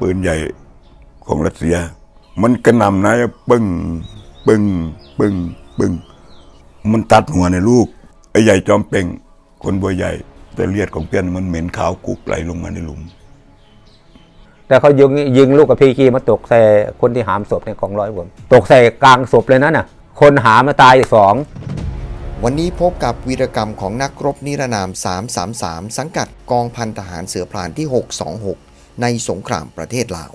ปืนใหญ่ของรัสเซียมันกระหน่ำนะปึ้งปึ้งปึ้งปึ้งมันตัดหัวในลูกไอ้ใหญ่จอมเป่งคนบัวใหญ่แต่เลือดของเพื่อนมันเหม็นขาวกุกไหลลงมาในหลุมแต่เขายิงลูกกับพีกีมาตกใส่คนที่หามศพในกองร้อยผมตกใส่กลางศพเลยนะน่ะคนหามมาตายอีก2 วันนี้พบกับวีรกรรมของนักรบนิรนาม333สังกัดกองพันทหารเสือพรานที่626ในสงครามประเทศลาว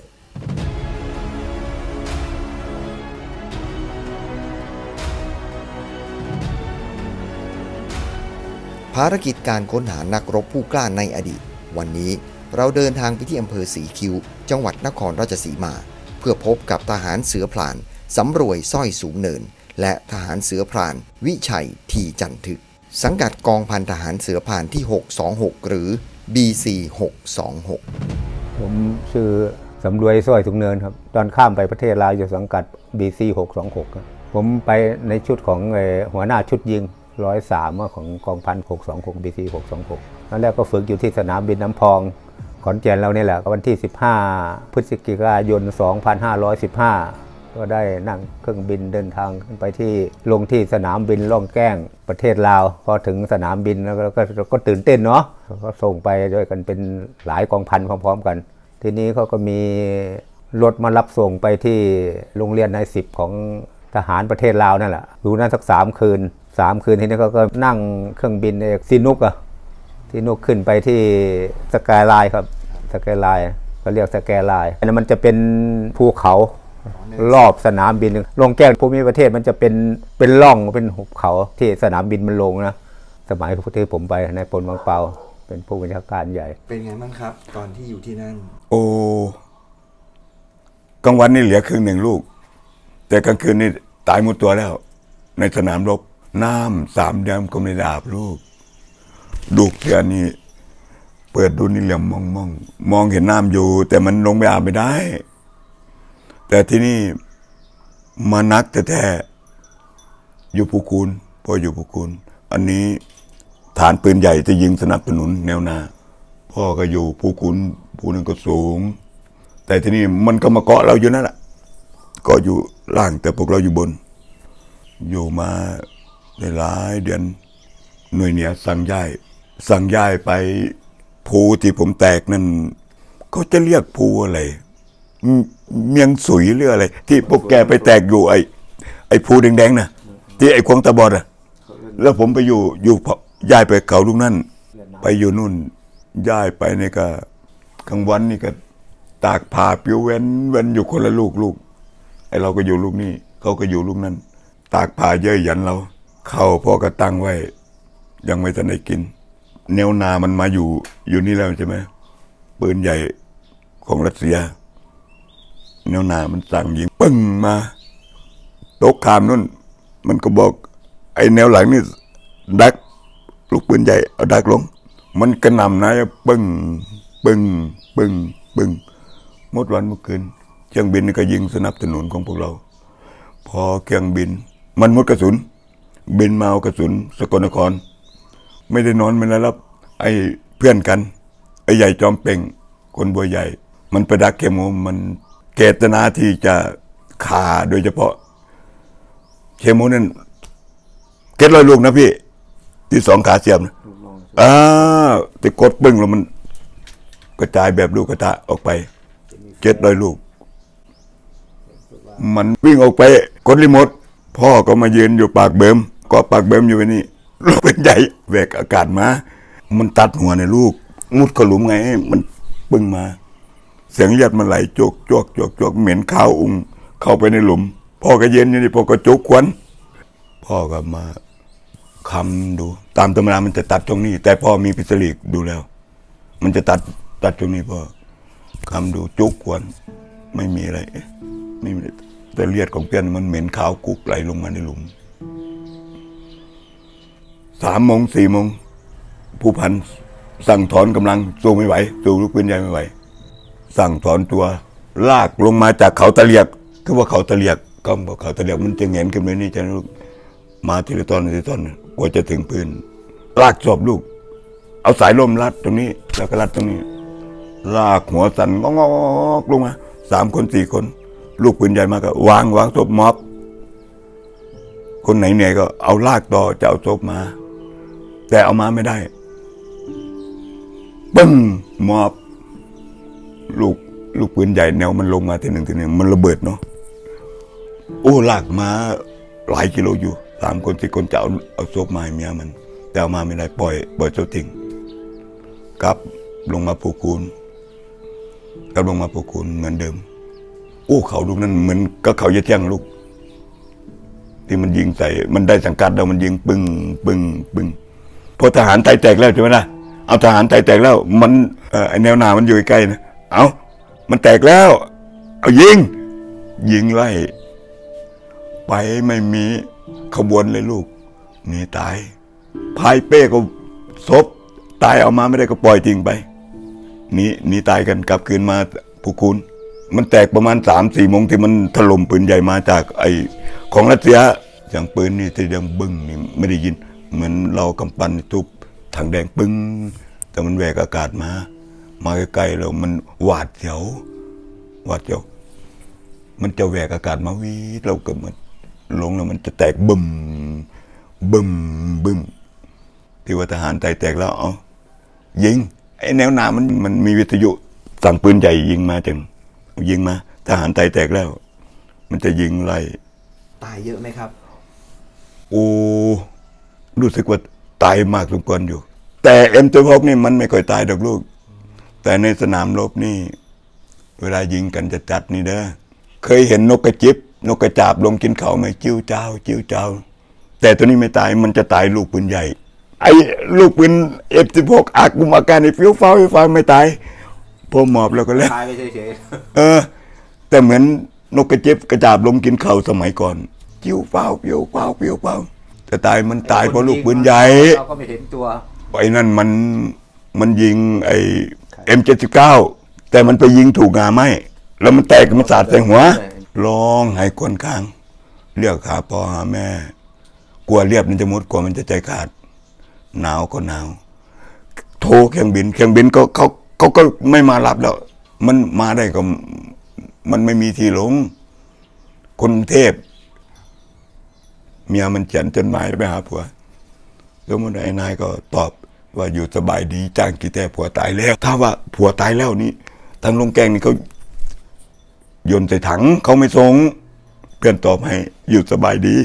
ภารกิจการค้นหานักรบผู้กล้าในอดีตวันนี้เราเดินทางไปที่อำเภอสีคิ้วจังหวัดนครราชสีมาเพื่อพบกับทหารเสือพรานสำรวยสร้อยสูงเนินและทหารเสือพรานวิชัยทีจันทึกสังกัดกองพันทหารเสือพรานที่626หรือ BC 626 ผมชื่อสำรวยสร้อยสูงเนินครับตอนข้ามไปประเทศลาวอยู่สังกัด BC 626ผมไปในชุดของหัวหน้าชุดยิง103ของกองพัน626 BC 626แล้วก็ฝึกอยู่ที่สนามบินน้ำพองขอนแก่นเราเนี่ยแหละวันที่15พฤศจิกายน2515ก็ได้นั่งเครื่องบินเดินทางขึ้นไปที่ลงที่สนามบินล่องแก้งประเทศลาวพอถึงสนามบินแล้วก็ตื่นเต้นเนาะก็ส่งไปด้วยกันเป็นหลายกองพันพร้อมๆกันทีนี้เขาก็มีรถมารับส่งไปที่โรงเรียนนาย10ของทหารประเทศลาวนั่นแหละอยู่นั่นสัก3 คืนทีนี้ก็นั่งเครื่องบินซีนุกขึ้นไปที่สกายไลน์ครับสกายไลน์เขาเรียกสกายไลน์อันนั้นมันจะเป็นภูเขารอบสนามบินลงแก้งภูมิประเทศมันจะเป็นร่องเป็นหุบเขาที่สนามบินมันลงนะสมัยที่ผมไปในพลวังเปาเป็นผู้บัญชาการใหญ่เป็นไงบ้างครับตอนที่อยู่ที่นั่นโอ้กลางวันนี่เหลือครึ่งหนึ่งลูกแต่กลางคืนนี่ตายหมดตัวแล้วในสนามรบน้ำ3 เดือนก็ไม่ได้อาบลูกดูเพื่อนนี่เปิดดูนี่เหลี่ยมมองเห็นน้ำอยู่แต่มันลงไปอาบไม่ได้แต่ที่นี่มานักแท้อยู่ภูคูนพออยู่ภูคูนอันนี้ฐานปืนใหญ่จะยิงสนับสนุนแนวหน้าพ่อก็อยู่ภูคูนภูนึงก็สูงแต่ที่นี่มันก็มาเกาะเราอยู่นั่นแหละก็อยู่ล่างแต่พวกเราอยู่บนอยู่มาหลายเดือนหน่วยเนี่ยสั่งย้ายไปภูที่ผมแตกนั่นเขาจะเรียกภูอะไรเมียงสุยหรืออะไรที่พวกแกไปแตกอยู่ไอ้ภูแดงๆนะที่ไอ้ควงตะบอดอะแล้วผมไปอยู่ย้ายไปเขาลูกนั่นไปอยู่นู่นย้ายไปนี่ก็กลางวันนี่ก็ตากผ้าปิ้วเว้นอยู่คนละลูกไอ้เราก็อยู่ลูกนี่เขาก็อยู่ลูกนั่นตากผ้าเยอะยันเราเข้าพ่อก็ตั้งไว้ยังไม่ทันได้กินแนวนามันมาอยู่นี่แล้วใช่ไหมปืนใหญ่ของรัสเซียแนวนามันสั่งยิงปึ้งมาตกขามนู่นมันก็บอกไอ้แนวหลังนี่ดักลูกปืนใหญ่เอาดักลงมันกระหน่ำนะปึ้งปึ้งปึ้งปึ้งหมดวันเมื่อคืนเครื่องบินก็ยิงสนับสนุนของพวกเราพอเครื่องบินมันหมดกระสุนบินมาเอากระสุนสกลนครไม่ได้นอนไม่ได้รับไอ้เพื่อนกันไอ้ใหญ่จอมเป่งคนบัวใหญ่มันไปดักเคมมันเจตนาที่จะฆ่าโดยเฉพาะเคมนั่นเก็ด100 ลูกนะพี่ที่2 ขาเสียบนะแต่กดปึ้งแล้วมันกระจายแบบลูกกระทะออกไป700 ลูกมันวิ่งออกไปกดรีโมทพ่อก็มายืนอยู่ปากเบิมก็ปากเบิมอยู่นี่ลูกเป็นใหญ่แหวกอากาศมามันตัดหัวในลูกมุดขลุมไงมันปึ้งมาเสียงเลือดมันไหลโจกเหม็นข้าวอุ้งเข้าไปในหลุมพ่อก็เย็นอยู่นี่พ่อก็จุกควันพ่อก็มาคำดูตามตำรามันจะตัดตรงนี้แต่พ่อมีพิสลีกดูแล้วมันจะตัดตรงนี้พ่อคำดูจุกควันไม่มีอะไรไม่มีแต่เลือดของเพื่อนมันเหม็นขาวกุกไหลลงมาในหลุม3 โมง 4 โมงผู้พันสั่งถอนกำลังสู้ไม่ไหวสู้ลูกปืนใหญ่ไม่ไหวสั่งถอนตัวลากลงมาจากเขาตะเลียกคือว่าเขาตะเลียกก็บอกเขาตะเลียกมันจะเห็นขึ้นไปนี่จะลูกมาทีละตอนกว่าจะถึงปืนลากศพลูกเอาสายลมรัดตรงนี้แล้วก็รัดตรงนี้ลากหัวสั่นงอกลงมา3 คน 4 คนลูกปืนใหญ่มาก็วางศพม็อบคนไหนเหนื่อยก็เอาลากต่อจะเอาศพมาแต่เอามาไม่ได้ปึ้งม็อบลูกปืนใหญ่แนวมันลงมาทีหนึ่งมันระเบิดเนาะโอ้ลากมาหลายกิโลอยู่3 คน 4 คนจะเอาศพมาให้เมียมันแต่เอามาไม่ได้ปล่อยเจ้าทิ้งกลับลงมาปูคูนเหมือนเดิมโอ้เขาลูกนั้นเหมือนก็เขาจะเที่ยงลูกที่มันยิงใส่มันได้สังกัดแล้วมันยิงปึ้งพอทหารไตแตกแล้วใช่ไหมล่ะเอาทหารไตแตกแล้วมันไอแนวหน้ามันอยู่ใกล้นะเอามันแตกแล้วเอายิงไล่ไปไม่มีขบวนเลยลูกหนีตายพายเป้ก็ศพตายเอามาไม่ได้ก็ปล่อยทิ้งไปหนีตายกันกลับคืนมาภูคูนมันแตกประมาณ3-4 โมงที่มันถล่มปืนใหญ่มาจากไอของรัสเซียเสียงปืนนี่ที่ดังบึ้งนี่ไม่ได้ยินเหมือนเรากำปั้นทุบถังแดงปึ้งแต่มันแหวกอากาศมาใกล้ๆแล้วมันหวาดเสียวมันจะแหวกอากาศมาวีดเราก็มันลงแล้วมันจะแตกบึ้มที่ว่าทหารไตแตกแล้วเอายิงไอ้แนวหน้ามันมีวิทยุสั่งปืนใหญ่ยิงมาทหารไตแตกแล้วมันจะยิงไล่ตายเยอะไหมครับโอ้รู้สึกว่าตายมากสมควรอยู่แต่M16นี่มันไม่ค่อยตายดอกลูกแต่ในสนามรบนี่เวลายิงกันจะจัดนี่เด้อเคยเห็นนกกระจิบนกกระจาบลงกินเขาไหมจิ้วเจ้าแต่ตัวนี้ไม่ตายมันจะตายลูกปืนใหญ่ไอ้ลูกปืนF16อาการในฟิวฟ้าไม่ตายพอหมอบแล้วก็แล้วตายไปเฉยๆแต่เหมือนนกกระจิบกระจาบลงกินเขาสมัยก่อนจิ้วเฝ้าแต่ตายมันตายเพราะลูกปืนใหญ่เราก็ไม่เห็นตัวไอ้นั่นมันยิงไอ้ M79แต่มันไปยิงถูกงาไม้แล้วมันแตกมันสาดใส่หัวร้องไห้ควนข้างเรียกหาพ่อหาแม่กลัวเรียบมันจะมุดกลัวมันจะใจขาดหนาวก็หนาวโทรเครื่องบินก็เขาก็ไม่มารับแล้วมันมาได้ก็มันไม่มีที่ลงคนเทพเมียมันเขียนจดหมายไปหาผัวแล้วมันไอ้นายก็ตอบว่าอยู่สบายดีจ้างกี่แต่ผัวตายแล้วถ้าว่าผัวตายแล้วนี่ทางลงแกงนี่เขาโยนใส่ถังเขาไม่ส่งเพื่อนตอบให้อยู่สบายดี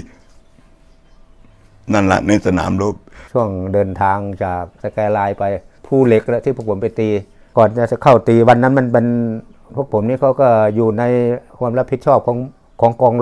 นั่นแหละในสนามรบช่วงเดินทางจากสแกไลน์ไปภูเหล็กแล้วที่พวกผมไปตีก่อนจะเข้าตีวันนั้นมันเป็นพวกผมนี่เขาก็อยู่ในความรับผิดชอบของกอง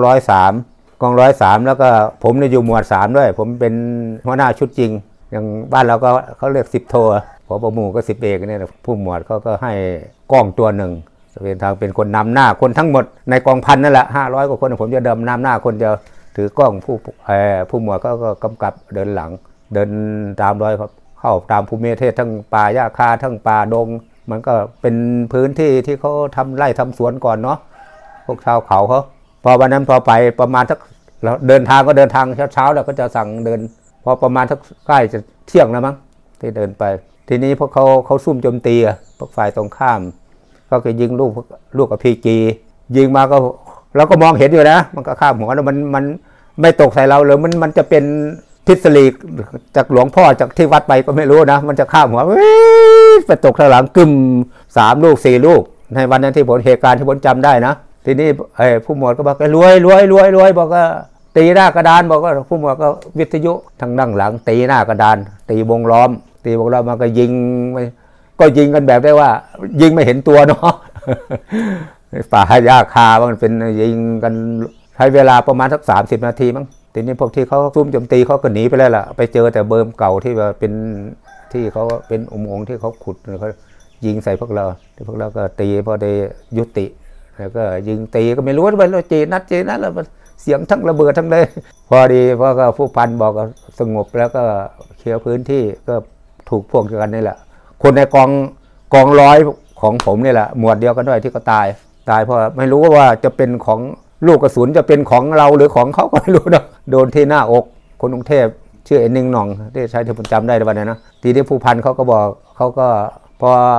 103แล้วก็ผมเนี่ยอยู่หมวด3ด้วยผมเป็นหัวหน้าชุดจริงอย่างบ้านเราก็เขาเรียก10 โทผบ.หมู่ก็10 เอกเนี่ยผู้หมวดเขาก็ให้กล้องตัวหนึ่งเป็นทางเป็นคนนำหน้าคนทั้งหมดในกองพันนั่นแหละ500 กว่าคนผมจะเดินนำหน้าคนเดียวถือกล้องผู้หมวดก็กำกับเดินหลังเดินตามรอยเข้าตามภูมิประเทศทั้งป่าหญ้าคาทั้งป่าดงมันก็เป็นพื้นที่ที่เขาทำไร่ทำสวนก่อนเนาะพวกชาวเขาเขาพอวันนั้นพอไปประมาณสักเราเดินทางเช้าแล้วก็จะสั่งเดินพอประมาณสักใกล้จะเที่ยงแล้วมั้งที่เดินไปทีนี้พวกเขาซุ่มโจมตีพวกฝ่ายตรงข้ามก็จะยิงลูกกับพีจียิงมาก็เราก็มองเห็นอยู่นะมันก็ข้ามหัวแล้วมันไม่ตกใส่เราเลยมันจะเป็นทฤษฎีจากหลวงพ่อจากที่วัดไปก็ไม่รู้นะมันจะข้ามหัวไปตกข้างหลังกึ่ม3 ลูก 4 ลูกในวันนั้นที่เหตุการณ์ที่ผมจำได้นะทีนี้ผู้หมวดก็บอกรวยบอกว่าตีหน้ากระดานบอกว่าผู้หมวดก็วิทยุทางด้านหลังตีหน้ากระดานตีวงล้อมมันก็ยิงกันแบบได้ว่ายิงไม่เห็นตัวเนาะป่าหญ้าคามันเป็นยิงกันใช้เวลาประมาณสัก30 นาทีมั้งทีนี้พวกที่เขาซุ่มโจมตีเขาก็หนีไปแล้วล่ะไปเจอแต่เบิร์มเก่าที่ว่าเป็นที่เขาเป็นอุโมงค์ที่เขาขุดเขายิงใส่พวกเราก็ตีพอได้ยุติแล้วก็ยิงตีก็ไม่รู้ว่าเราจีนัดแล้วเสียงทั้งระเบิดทั้งเลยพอดีเพราะก็ผู้พันบอกสงบแล้วก็เคลียร์พื้นที่ก็ถูกพวกกันนี่แหละคนในกองร้อยของผมนี่แหละหมวดเดียวกันด้วยที่เขาตายเพราะไม่รู้ว่าจะเป็นของลูกกระสุนจะเป็นของเราหรือของเขาก็ไม่รู้นะโดนที่หน้าอกคนกรุงเทพชื่อเอ็นนิ่งหน่องที่ใช้ที่ผมจำได้ในวันนั้นนะทีนี้ผู้พันเขาก็บอกเขาก็พอ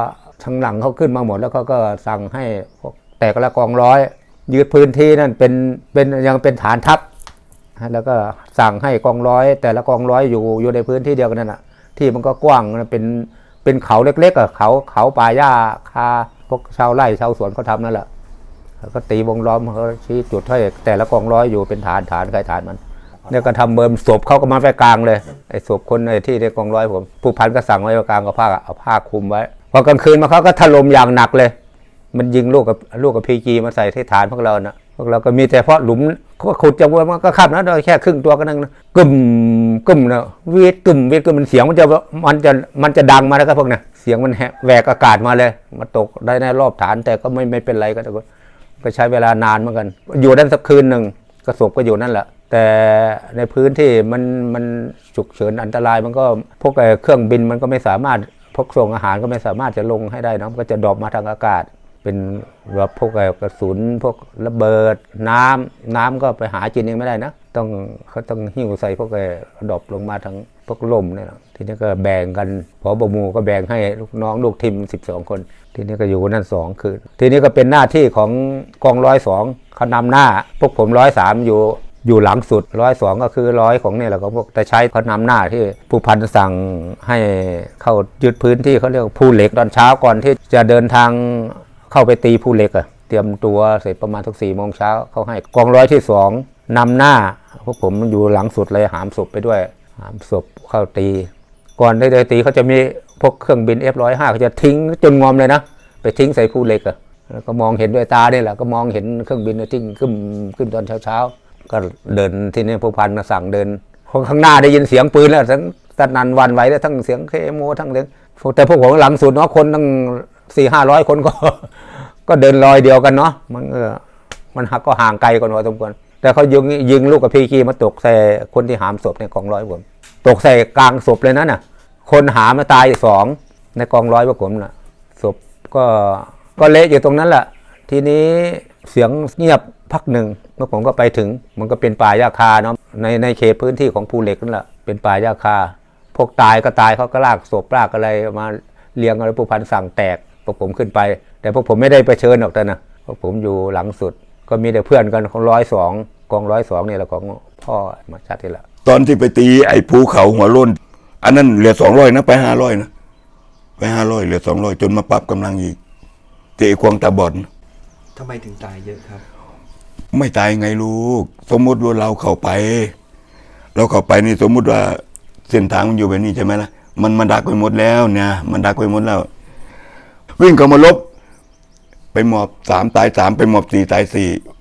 ทางหลังเขาขึ้นมาหมดแล้วเขาก็สั่งให้พวกแต่ละกองร้อยยึดพื้นที่นั่นเป็นยังเป็นฐานทัพแล้วก็สั่งให้กองร้อยแต่ละกองร้อยอยู่ในพื้นที่เดียวกันนั่นแหะที่มันก็กว้างเป็นเขาเล็กๆอ่ะเขาป่าหญ้าคาพวกชาวไร่ชาวสวนเขาทำนั่นแหละก็ตีวงล้อมเขาชี้จุดให้แต่ละกองร้อยอยู่เป็นฐานใครฐานมันเนี่ยก็ทำเบิ่มศพเขาก็มาไว้กลางเลยไอ้ศพคนไอ้ที่ในกองร้อยผมผู้พันก็สั่งไว้กลางกับผ้าคลุมไว้พอกลางคืนมาเขาก็ถล่มอย่างหนักเลยมันยิงลูกกับพีจีมาใส่ที่ฐานพวกเรานะพวกเราก็มีแต่เพราะหลุมเขาขุดจังหวะมันก็ขับนะโดยแค่ครึ่งตัวก็นั่งกึ่มนะวีดกึ่มมันเสียงมันจะดังมาแล้วก็พวกน่ะเสียงมันแหวกอากาศมาเลยมาตกได้ในรอบฐานแต่ก็ไม่เป็นไรก็ใช้เวลานานเหมือนกันอยู่นั่นสักคืนหนึ่งกระสบก็อยู่นั่นแหละแต่ในพื้นที่มันฉุกเฉินอันตรายมันก็พวกเครื่องบินมันก็ไม่สามารถพวกส่งอาหารก็ไม่สามารถจะลงให้ได้นะก็จะดรอปมาทางอากาศเป็นแบบพวกกระสุนพวกระเบิดน้ำก็ไปหากินเองไม่ได้นะเขาต้องหิ้วใส่พวกดรอปลงมาทางพวกลมเนี่ยทีนี้ก็แบ่งกันผบ.หมู่ก็แบ่งให้ลูกน้องลูกทีม12 คนทีนี้ก็อยู่นั่น2 คืนทีนี้ก็เป็นหน้าที่ของกอง102เขานำหน้าพวกผม103อยู่หลังสุด102ก็คือ100ของเนี่ยแหละของพวกแต่ใช้เขานำหน้าที่ผู้พันสั่งให้เข้ายึดพื้นที่เขาเรียกภูเหล็กตอนเช้าก่อนที่จะเดินทางเข้าไปตีภูเหล็กเตรียมตัวเสร็จประมาณสัก4 โมงเช้าเขาให้กองร้อยที่2นำหน้าพวกผมอยู่หลังสุดเลยหามศพไปด้วยหามศพเข้าตีก่อนได้ตีเขาจะมีพวกเครื่องบิน F-105เขาจะทิ้งจนงอมเลยนะไปทิ้งใส่ภูเหล็กแล้วก็มองเห็นด้วยตาเนี่ยแหละก็มองเห็นเครื่องบินทิ้งขึ้นตอนเช้าก็เดินที่นี่ผู้พันมาสั่งเดินข้างหน้าได้ยินเสียงปืนแล้วทั้งสนั่นวันไหวแล้วทั้งเสียงเคโมทั้งเสียงแต่พวกผมหลังสุดเนาะคนตั้ง400-500 คนก็เดินลอยเดียวกันเนาะมันหักก็ห่างไกลกันพอสมควรแต่เขายิงลูกกับพีกีมาตกใส่คนที่หามศพในกองร้อยผมตกใส่กลางศพเลยนั่นน่ะคนหามาตาย2ในกองร้อยพวกผมน่ะศพก็เละอยู่ตรงนั้นแหละทีนี้เสียงเงียบพักหนึ่งเมื่อผมก็ไปถึงมันก็เป็นป่าหญ้าคาเนาะในเขตพื้นที่ของภูเหล็กนั่นแหละเป็นป่าหญ้าคาพวกตายก็ตายเขาก็ลากศพลากอะไรมาเลี้ยงอะไรผู้พันสั่งแตกพวกผมขึ้นไปแต่พวกผมไม่ได้ไปเชิญหรอกแต่นะพวกผมอยู่หลังสุดก็มีแต่เพื่อนกันของ102กอง102นี่แหละของพ่อมาชัดที่ละตอนที่ไปตีไอ้ภูเขาหัวโล้นอันนั้นเหลือ200นะไป500นะไป500เหลือ200จนมาปรับกำลังอีกเตะควงตาบอดทำไมถึงตายเยอะครับไม่ตายไงลูกสมมติว่าเราเข้าไปนี่สมมุติว่าเส้นทางมันอยู่แบบนี้ใช่ไหมล่ะมันดักไปหมดแล้วเนี่ยมันดักไปหมดแล้ววิ่งเข้ามาลบไปหมอบ3ตาย3ไปหมอบ4ตาย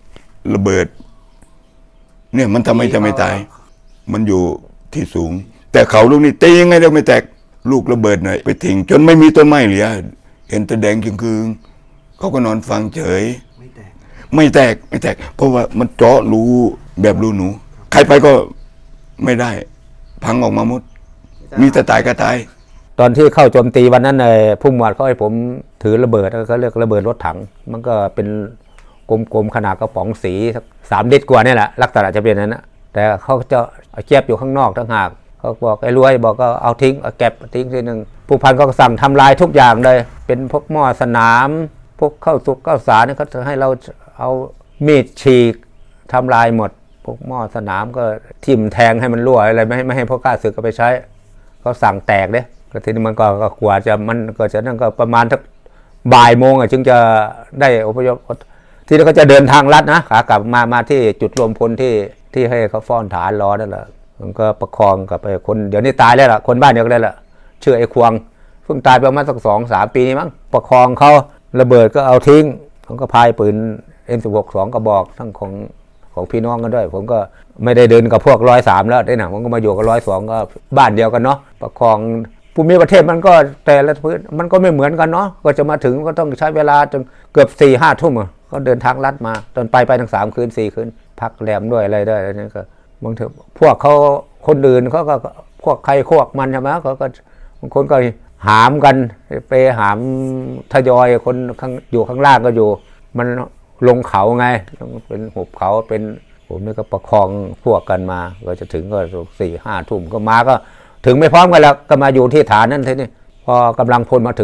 4ระเบิดเนี่ยมันทำไมจะไม่ตายมันอยู่ที่สูงแต่เขาลูกนี้ตียังไงเราไม่แตกลูกระเบิดหน่อยไปทิ้งจนไม่มีต้นไม้เหลือเห็นแต่แดงจึงเขาก็นอนฟังเฉยไม่แตกเพราะว่ามันเจาะรูแบบรูหนูใครไปก็ไม่ได้พังออกมาหมดมีแต่ตายก็ตายตอนที่เข้าโจมตีวันนั้นผู้หมวดเขาให้ผมถือระเบิดเขาเรียกระเบิดรถถังมันก็เป็นกลมๆขนาดกระป๋องสี3 ลิตรกว่านี่แหละลักษณะจะเป็นนั้นนะแต่เขาจะเก็บอยู่ข้างนอกทั้งหากเขาบอกไอ้รวยบอกก็เอาทิ้งเอาเก็บทิ้งทีนึงผู้พันก็สั่งทำลายทุกอย่างเลยเป็นพวกหม้อสนามพวกข้าวสุกข้าวสารนี่เขาจะให้เราเอามีดฉีกทำลายหมดพวกหม้อสนามก็ทิ่มแทงให้มันรั่วอะไรไม่ให้พวกข้าศึกก็ไปใช้เขาสั่งแตกเด้ก็ทีนี้มันก็กว่าจะมันก็จะนั่นก็ประมาณทักบ่ายโมงจึงจะได้อพยพที่แล้วก็จะเดินทางลัดนะขากลับมาที่จุดรวมพลที่ให้เขาฟ้อนฐานรอนั่นแหละมันก็ประคองกับไอ้คนเดี๋ยวนี้ตายแล้วล่ะคนบ้านเดียวกันเลยล่ะชื่อไอ้ควงเพิ่งตายไปประมาณสัก2-3 ปีนี้มั้งประคองเขาระเบิดก็เอาทิ้งผมก็พายปืน M16 2 กระบอกทั้งของพี่น้องกันด้วยผมก็ไม่ได้เดินกับพวก103แล้วได้หนังผมก็มาอยู่กับ102ก็บ้านเดียวกันเนาะประคองภูมิประเทศมันก็แต่ละพื้นมันก็ไม่เหมือนกันเนาะก็จะมาถึงก็ต้องใช้เวลาจนเกือบ 4-5 ทุ่มก็เดินทางลัดมาจนไปทั้ง3 คืน 4 คืนพักแรมด้วยอะไรด้วยนี่ก็บางทีพวกเขาคนอื่นเขาก็พวกใครพวกมันใช่ไหมเขาก็บางคนก็หามกันไปหามทยอยคนอยู่ข้างล่างก็อยู่มันลงเขาไงเป็นหุบเขาเป็นผมนี่ก็ประคองพวกกันมาก็จะถึงก็4-5 ทุ่มก็มาก็ถึงไม่พร้อมกันแล้วก็มาอยู่ที่ฐานนั่นทีนี้พอกำลังพลมาถึงหมด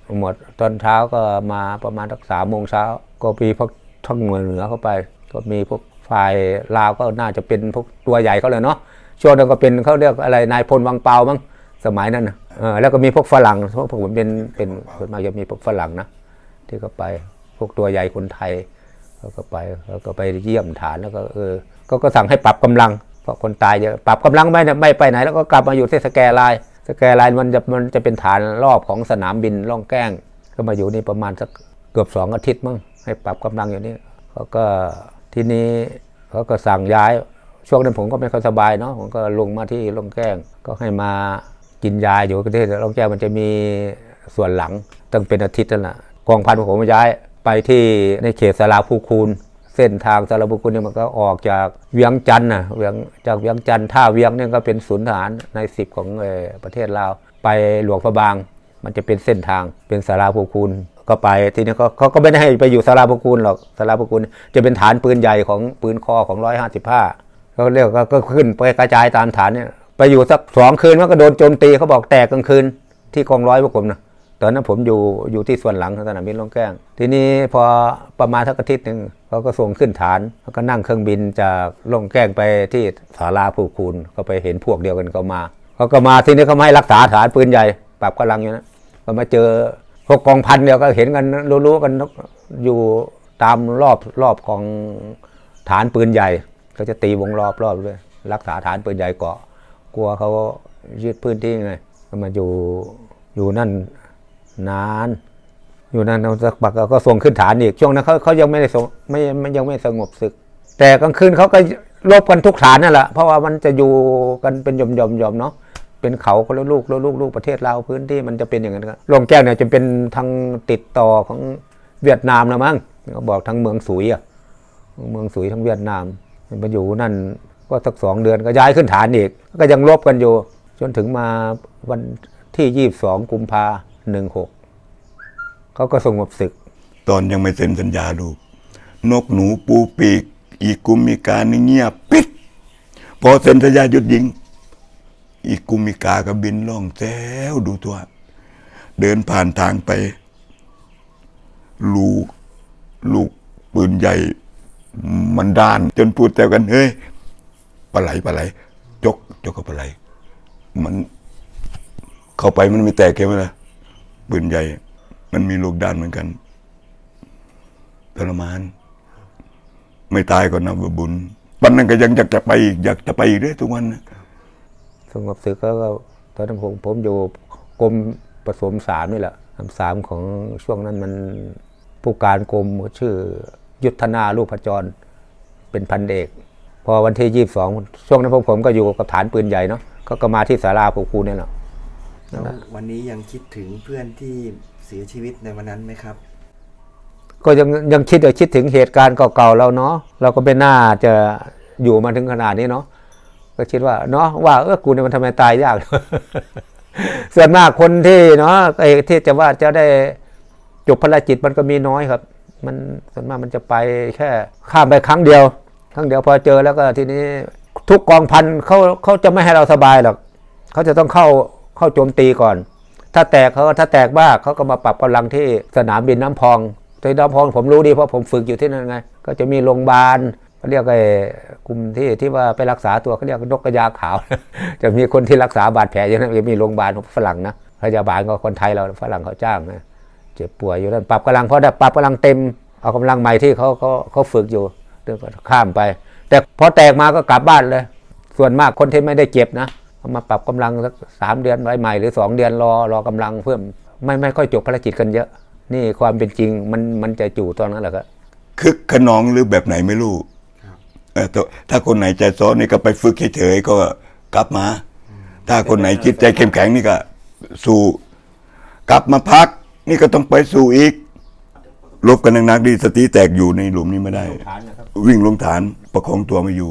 หมดตอนเช้าก็มาประมาณสัก3 โมงเช้าก็มีพวกทั้งเหนือเข้าไปก็มีพวกฝ่ายลาวก็น่าจะเป็นพวกตัวใหญ่เขาเลยเนาะช่วงนั้นก็เป็นเขาเรียกอะไรนายพลวังเปามั้งสมัยนั้นนะแล้วก็มีพวกฝรั่งพวกผมเป็นส่วนมากจะมีพวกฝรั่งนะที่ก็ไปพวกตัวใหญ่คนไทยเขาก็ไปเยี่ยมฐานแล้วก็ก็สั่งให้ปรับกำลังเพราะคนตายเยอะปรับกำลังไม่ไปไหนแล้วก็กลับมาอยู่ที่สแกไลน์มันจะเป็นฐานรอบของสนามบินล่องแก้งก็มาอยู่นี่ประมาณสักเกือบ2 อาทิตย์มั้งให้ปรับกำลังอยู่นี่เขาก็ที่นี้เขาก็สั่งย้ายช่วงนั้นผมก็ไม่ค่อยสบายเนาะผมก็ลงมาที่ล่องแก้งก็ให้มากินยาอยู่ที่ล่องแก้งมันจะมีส่วนหลังตั้งเป็นอาทิตย์นั่นแหละกองพันผมย้ายไปที่ในเขตสาราภูคูนเส้นทางสาราภูคูนเนี่ยมันก็ออกจากเวียงจันทร์นะจากเวียงจันทร์ท่าเวียงเนี่ยก็เป็นศูนย์ทหารใน10ของประเทศลาวไปหลวงพระบางมันจะเป็นเส้นทางเป็นสาราภูคูนก็ไปทีนี้เขาก็ไม่ได้ให้ไปอยู่สาราภูคูนหรอกสาราภูคูนจะเป็นฐานปืนใหญ่ของปืนคอของ155เขาเรียกก็ขึ้นไปกระจายตามฐานเนี่ยไปอยู่สัก2 คืนมันก็โดนโจมตีเขาบอกแตกกลางคืนที่กองร้อยพวกผมนะตอนนั้นผมอยู่ที่ส่วนหลังสนามบินล่องแก้งทีนี้พอประมาณสักอาทิตย์หนึ่งเขาก็ส่งขึ้นฐานแล้วก็นั่งเครื่องบินจากล่องแก้งไปที่ศาลาภูคูนก็ไปเห็นพวกเดียวกันเขาก็มาทีนี้เขาไม่ให้รักษาฐานปืนใหญ่ปรับกำลังอยู่นะก็มาเจอพวกกองพันเดียวก็เห็นกันรู้กันอยู่ตามรอบของฐานปืนใหญ่ก็จะตีวงรอบด้วยรักษาฐานปืนใหญ่เกาะกลัวเขายึดพื้นที่ไงก็มาอยู่นั่นนานอยู่นั่นสักพักก็ส่งขึ้นฐานอีกช่วงนั้นเขายังไม่ได้ยังไม่สงบศึกแต่กลางคืนเขาก็รบกันทุกฐานนั่นแหละเพราะว่ามันจะอยู่กันเป็นหย่อมเนาะเป็นเขาคนละลูกประเทศลาวพื้นที่มันจะเป็นอย่างนั้นครับล่องแก้งเนี่ยจะเป็นทางติดต่อของเวียดนามนะมั้งเขาบอกทางเมืองสุยทางเวียดนามมาอยู่นั่นก็สัก2 เดือนก็ย้ายขึ้นฐานอีกก็ยังรบกันอยู่จนถึงมาวันที่22 กุมภาพันธ์ 16เขาก็สงบศึกตอนยังไม่เซ็นสัญญาลูกนกหนูปูปีกอีกุมมีกานี่เงียบปิดพอเซ็นสัญญาหยุดยิงอีกุมมีกาก็บินล่องแซวดูตัวเดินผ่านทางไปลูกปืนใหญ่มันด้านจนพูดแซวกันเฮ้ยปลาไหลจกกับปลาไหลมันเข้าไปมันไม่แตกแค่ไหมล่ะปืนใหญ่มันมีลูกด้านเหมือนกันทรมานไม่ตายก็นับว่าบุญวันนั้นก็ยังอยากจะไปอีกเรื่อยทุกวันนะสงบศึกก็ตอนนั้นผมอยู่กรมผสม3นี่แหละ3ของช่วงนั้นมันผู้การกรมชื่อยุทธนาลูกพจรเป็นพันเอกพอวันที่22ช่วงนั้นผมก็อยู่กับฐานปืนใหญ่เนาะก็มาที่ศาลาภูคูนนี่แหละวันนี้ยังคิดถึงเพื่อนที่เสียชีวิตในวันนั้นไหมครับก็ยังคิดถึงเหตุการณ์เก่าๆเราเนาะเราก็ไม่น่าจะอยู่มาถึงขนาดนี้เนาะก็คิดว่าเนาะว่ากูเนี่ยมันทำไมตายยาก ส่วนมากคนที่เนาะที่จะว่าจะได้จบภารกิจมันก็มีน้อยครับมันส่วนมากมันจะไปแค่ข้ามไปครั้งเดียวพอเจอแล้วก็ทีนี้ทุกกองพันเขาจะไม่ให้เราสบายหรอกเขาจะต้องเข้าโจมตีก่อนถ้าแตกบ้าเขาก็มาปรับกำลังที่สนามบินน้ำพองที่น้ำพองผมรู้ดีเพราะผมฝึกอยู่ที่นั่นไงก็จะมีโรงพยาบาลเขาเรียกกลุ่มที่ว่าไปรักษาตัวเขาเรียกนกกระยาขาว จะมีคนที่รักษาบาดแผลอย่างนั้นจะมีโรงพยาบาลของฝรั่งนะพยาบาลก็คนไทยเราฝรั่งเขาจ้างนะเจ็บป่วยอยู่นั่นปรับกำลังพอได้ปรับกำลังเต็มเอากำลังใหม่ที่เขาฝึกอยู่เดี๋ยวก็ข้ามไปแต่พอแตกมาก็กลับบ้านเลยส่วนมากคนที่ไม่ได้เจ็บนะเอามาปรับกำลังสัก3 เดือนไว้ใหม่หรือ2 เดือนรอกำลังเพิ่มไม่ค่อยจบภารกิจกันเยอะนี่ความเป็นจริงมันจะจู่ตอนนั้นแหละครับคึกขนองหรือแบบไหนไม่รู้ถ้าคนไหนใจซ้อนนี่ก็ไปฝึกเฉยๆก็กลับมาถ้าคนไหนจิตใจเข้มแข็งนี่ก็สู้กลับมาพักนี่ก็ต้องไปสู้อีกลบกันนักๆดีสติแตกอยู่ในหลุมนี้ไม่ได้วิ่งลงฐานประคองตัวไม่อยู่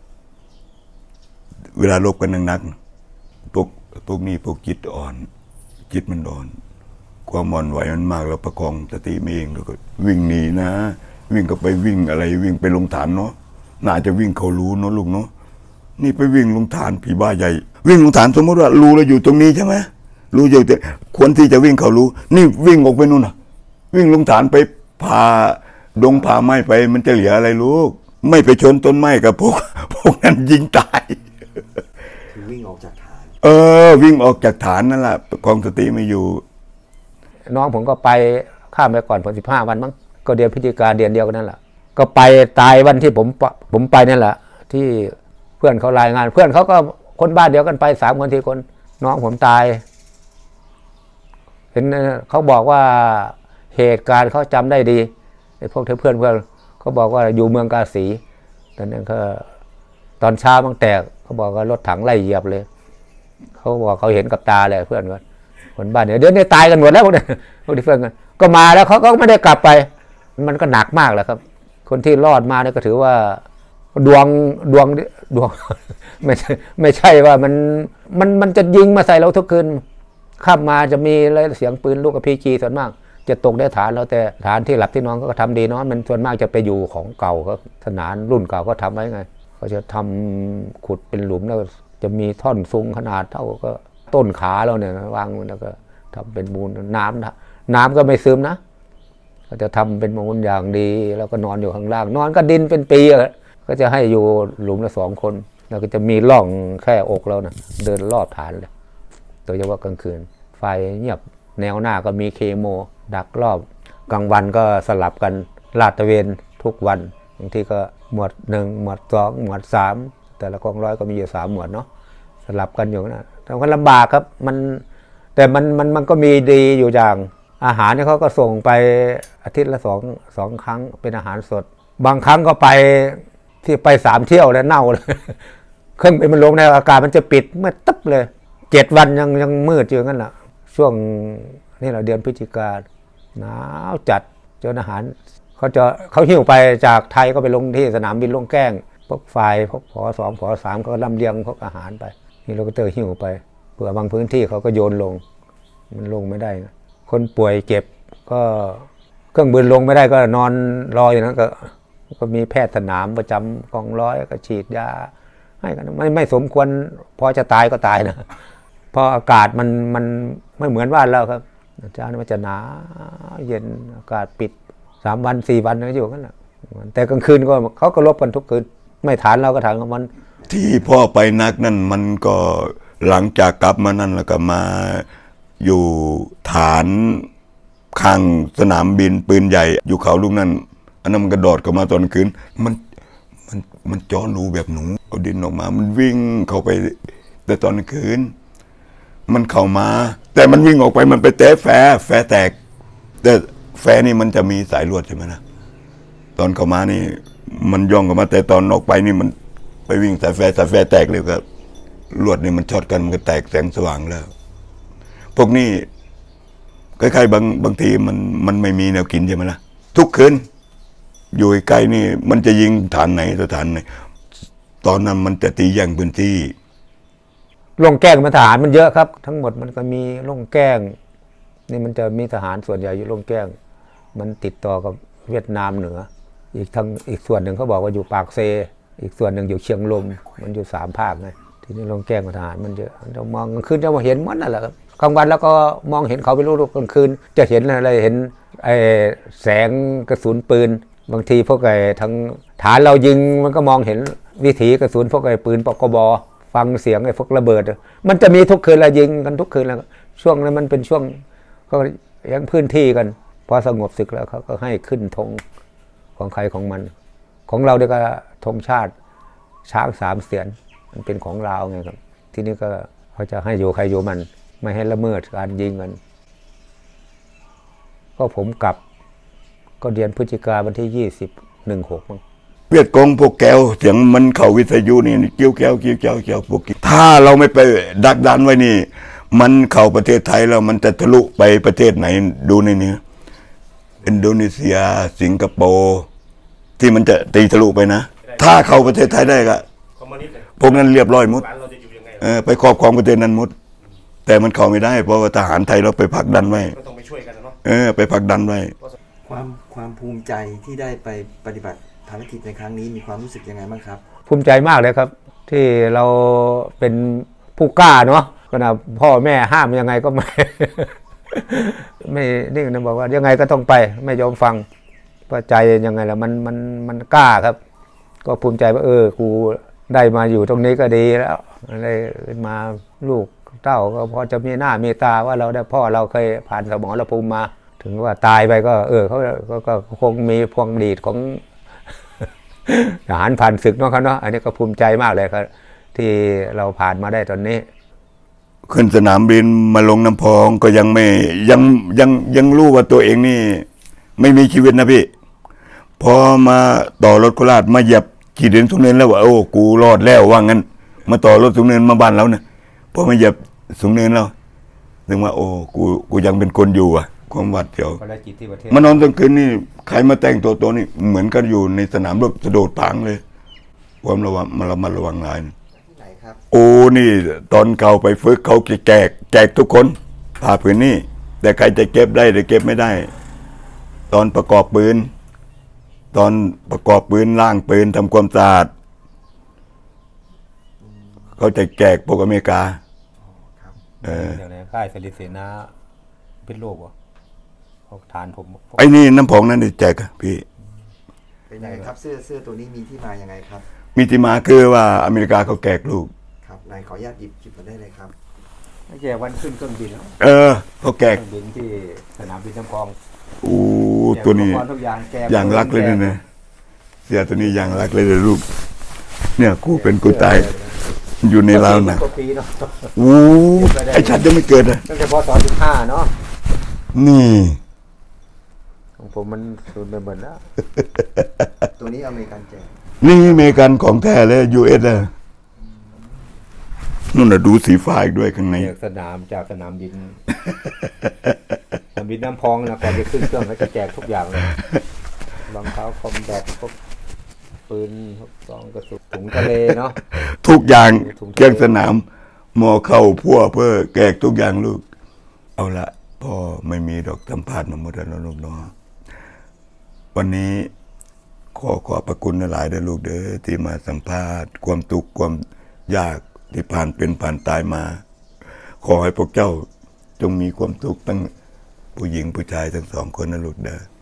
เวลาลบกันนักๆพวกนี้พวกจิตอ่อนจิตมันอ่อนความอ่อนไหวมันมากเราประคองสติไม่เองแล้วก็วิ่งหนีนะวิ่งก็ไปวิ่งอะไรวิ่งไปลงฐานเนาะน่าจะวิ่งเขารู้เนาะลูกเนาะนี่ไปวิ่งลงฐานผีบ้าใหญ่วิ่งลงฐานสมมติว่ารูเราอยู่ตรงนี้ใช่ไหมรู้อยู่แต่คนที่จะวิ่งเขารู้นี่วิ่งออกไปนู่นน่ะวิ่งลงฐานไปผ่าดงผ่าไม้ไปมันจะเหลืออะไรลูกไม่ไปชนต้นไม้กับพวกนั้นยิงตายคือวิ่งออกจากฐานวิ่งออกจากฐานนั่นแหละคองสติไม่อยู่น้องผมก็ไปข้ามไปก่อนผม15 วันมั้งก็เดือนพฤศจิกาเดือนเดียวกันนั่นแหละก็ไปตายวันที่ผมไปนั่นแหละที่เพื่อนเขารายงานเพื่อนเขาก็คนบ้านเดียวกันไป3 คน4 คนน้องผมตายเห็นเขาบอกว่าเหตุการณ์เขาจำได้ดีไอ้พวกเพื่อนเขาบอกว่าอยู่เมืองกาสีตอนนั้นก็ตอนเช้ามันแตกเขาบอกว่ารถถังไล่เหยียบเลยเขาบอกเขาเห็นกับตาเลยเพื่อนคนบ้านเดี๋ยวนี้ตายกันหมดแล้วพวกที่เพื่อนกันก็มาแล้วเขาก็ไม่ได้กลับไปมันก็หนักมากแหละครับคนที่รอดมาเนี่ยก็ถือว่าดวงไม่ใช่ว่ามันจะยิงมาใส่เราทุกคืนข้ามมาจะมีเสียงปืนลูกRPGส่วนมากจะตกได้ฐานเราแต่ฐานที่หลับที่นอนก็ทำดีเนาะมันส่วนมากจะไปอยู่ของเก่าก็สนานรุ่นเก่าก็ทำไว้ไงเขาจะทำขุดเป็นหลุมแล้วจะมีท่อนสูงขนาดเท่าก็ต้นขาเราเนี่ยวางแล้วก็ทำเป็นมูลน้ำก็ไม่ซึมนะก็จะทำเป็นมูลอย่างดีแล้วก็นอนอยู่ข้างล่างนอนก็ดินเป็นปีก็จะให้อยู่หลุมละ2 คนแล้วก็จะมีร่องแค่อกเรานะเดินรอบฐานเลยโดยเฉพาะกลางคืนไฟเงียบแนวหน้าก็มีเคโมดักรอบกลางวันก็สลับกันลาดตระเวนทุกวันบางทีก็หมวด1หมวด2หมวด3แต่ละกองร้อยก็มีอยู่3 หมวดเนาะสลับกันอยู่นะแต่ก็ลำบากครับแต่มันก็มีดีอยู่อย่างอาหารเนี่ยเขาก็ส่งไปอาทิตย์ละ2 ครั้งเป็นอาหารสดบางครั้งก็ไปที่ไป3 เที่ยวแล้วเน่าเลยเครื่องบินมันลงในอากาศมันจะปิดเมื่อตึ๊บเลย7 วันยังมืดอยู่งั้นแหละช่วงนี่เราเดือนพฤศจิกาหนาวจัดจนอาหารเขาหิ้วไปจากไทยก็ไปลงที่สนามบินลงแกล้งพวกฝ่ายพวกผ.2 ผ.3ก็ลำเลียงพวกอาหารไปนี่เราก็หิ้วไปเผื่อบางพื้นที่เขาก็โยนลงมันลงไม่ได้คนป่วยเจ็บก็เครื่องบินลงไม่ได้ก็นอนรออย่างนั้นก็มีแพทย์สนามประจำกองร้อยก็ฉีดยาให้กันไม่สมควรพอจะตายก็ตายนะเพราะอากาศมันไม่เหมือนบ้านเราครับอาจารย์มันจะหนาวเย็นอากาศปิด3 วัน4 วันก็อยู่กันนะแต่กลางคืนก็เขาก็รบกันทุกคืนไม่ฐานเราก็ฐานของมันที่พ่อไปนักนั่นมันก็หลังจากกลับมานั่นแล้วก็มาอยู่ฐานข้างสนามบินปืนใหญ่อยู่เขาลูกนั่นอันนั้นมันกระโดดเข้ามาตอนคืนมันเจาะรูแบบหนูเอาดินออกมามันวิ่งเข้าไปแต่ตอนคืนมันเข้ามาแต่มันวิ่งออกไปมันไปแตะแฟแตกแต่แฟนี่มันจะมีสายลวดใช่ไหมนะตอนเข้ามานี่มันย่องเข้ามาแต่ตอนออกไปนี่มันไปวิ่งสายแฟแตกเลยครับลวดนี่มันช็อตกันมันก็แตกแสงสว่างแล้วพวกนี้ใกล้ๆบางทีมันไม่มีแนวกินใช่ไหมล่ะทุกคืนอยู่ใกล้นี่มันจะยิงฐานไหนตัวฐานไหนตอนนั้นมันจะตีแย่งพื้นที่ลงแกล้งทหารมันเยอะครับทั้งหมดมันก็มีลงแกล้งนี่มันจะมีทหารส่วนใหญ่อยู่ลงแกล้งมันติดต่อกับเวียดนามเหนืออีกส่วนหนึ่งเขาบอกว่าอยู่ปากเซอีกส่วนหนึ่งอยู่เชียงลมมันอยู่3 ภาคไงทีนี้ลงแกล้งทหารมันเยอะเรามองกลางคืนจะมาเห็นมันนั่นแหละครับกลางวันแล้วก็มองเห็นเขาไปรู้กลางคืนจะเห็นอะไรเห็นแสงกระสุนปืนบางทีพวกทางฐานเรายิงมันก็มองเห็นวิถีกระสุนพวกปืนปกบฟังเสียงพวกระเบิดมันจะมีทุกคืนละยิงกันทุกคืนแล้วช่วงนั้นมันเป็นช่วงก็ยังพื้นที่กันพอสงบศึกแล้วเขาก็ให้ขึ้นธงของใครของมันของเราเนี่ยก็ธงชาติช้าง3 เสียนมันเป็นของเราไงครับที่นี่ก็เขาจะให้อยู่ใครอยู่มันไม่ให้ละเมิดการยิงกันก็ผมกลับก็เดือนพฤศจิกาวันที่20/16มั้งเวียดกงพวกแก้วเสียงมันเข้าวิทยุนี่เกี้ยวแก้วพวกถ้าเราไม่ไปดักดันไว้นี่มันเข้าประเทศไทยแล้วมันจะทะลุไปประเทศไหนดูในนี้อินโดนีเซียสิงคโปร์ที่มันจะตีทะลุไปนะถ้าเข้าประเทศไทยได้ก็พวกนั้นเรียบร้อยหมดไปครอบครองประเทศนั้นหมดแต่มันเข้าไม่ได้เพราะว่าทหารไทยเราไปผลักดันไว้ก็ต้องไปช่วยกันเนาะไปผลักดันไว้ความภูมิใจที่ได้ไปปฏิบัติภารกิจในครั้งนี้มีความรู้สึกยังไงบ้างครับภูมิใจมากเลยครับที่เราเป็นผู้กล้าเนาะขณะพ่อแม่ห้ามยังไงก็ไม่ ไม่นิ่งนะบอกว่ายังไงก็ต้องไปไม่ยอมฟังเพราะใจยังไงล่ะมันกล้าครับ ก็ภูมิใจว่ากูได้มาอยู่ตรงนี้ก็ดีแล้วอะไรมาลูกเต้าก็พอจะมีหน้ามีตาว่าเราได้พ่อเราเคยผ่านสมรภูมิมาถึงว่าตายไปก็เขาก็คงมีพวงดีดของ ทหารผ่านศึกเนาะครับเนาะอันนี้ก็ภูมิใจมากเลยครับที่เราผ่านมาได้ตอนนี้ขึ้นสนามบินมาลงน้ำพองก็ยังไม่ยังรู้ว่าตัวเองนี่ไม่มีชีวิตนะพี่พอมาต่อรถโคราชมาเหยียบขีดดินสูงเนินแล้วว่าโอ้กูรอดแล้วว่างั้นมาต่อรถสูงเนินมาบ้านแล้วเนี่ยพอมาเหยียบสูงเนินแล้วถึงว่าโอ้กูยังเป็นคนอยู่อ่ะความหวาดเสียวมานอนกลางคืนนี่ใครมาแต่งตัวนี่เหมือนกันอยู่ในสนามรบกระโดดผางเลยความระวังมาระวังหลายโอ้นี่ตอนเก่าไปฝึกเขาแจกทุกคนผ่าผืนนี่แต่ใครจะเก็บได้หรือเก็บไม่ได้ตอนประกอบปืนล่างปืนทำความสะอาดเขาจะแจกพวกอเมริกาอย่างไรค่ายสลิดเสนาเป็นโลกวะเขาทานผมไอ้นี่น้ำผงนั่นแจกพี่เป็นยังไงครับเสื้อตัวนี้มีที่มายังไงครับมีที่มาคือว่าอเมริกาเขาแจกลูกครับนายขออนุญาตหยิบมาได้เลยครับแจกวันขึ้นเครื่องบินเขาแจกเครื่องบินที่สนามบินน้ำพองโอ้ตัวนี้อย่างรักเลยเนี่ยเสียตัวนี้อย่างรักเลยลูกเนี่ยกูเป็นกูตายอยู่ในเรานะโอ้ไอ้ชัดยังไม่เกิดเลยตั้งแต่พศ15เนาะนี่ของผมมันสูญไปหมดแล้วตัวนี้อเมริกันแจกนี่อเมริกันของแท้เลย US เลยนู่นน่ะดูสีฟ้าอีกด้วยข้างในสนามจากสนามบินสนามบินน้ำพองนะก่อนจะขึ้นเครื่องเขาจะแจกทุกอย่างเลยรองเท้าคอมแบทพวกปืนซองกระสุนถุงทะเลเนาะทุกอย่างเครื่องสนามหมอเข้าพั่วเพื่อแจกทุกอย่างลูกเอาละพ่อไม่มีดอกสัมภาษณ์มาหมดแล้วลูกเนาะวันนี้ขอประคุณหลายเด้อลูกเด้อที่มาสัมภาษณ์ความทุกข์ความยากที่ผ่านตายมาขอให้พวกเจ้าจงมีความสุขทั้งผู้หญิงผู้ชายทั้งสองคนนะลูกเด้อ